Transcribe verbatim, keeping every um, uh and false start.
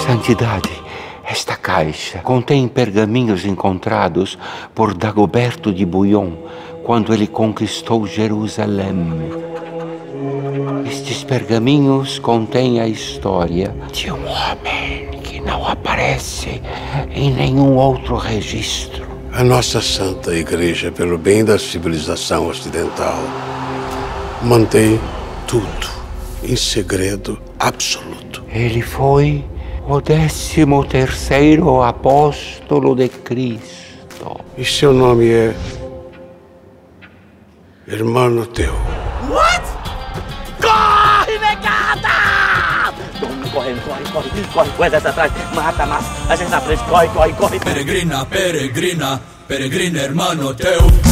Santidade, esta caixa contém pergaminhos encontrados por Dagoberto de Bouillon quando ele conquistou Jerusalém. Estes pergaminhos contêm a história de um homem que não aparece em nenhum outro registro. A nossa Santa Igreja, pelo bem da civilização ocidental, mantém tudo em segredo absoluto. Ele foi o décimo terceiro apóstolo de Cristo. E seu nome é Hermano Teu. What? Corre, negada! Todo mundo correndo, corre, corre, corre, com o exército atrás, mata, mata, a gente na frente, corre, corre, corre. Peregrina, peregrina, peregrina, hermano teu.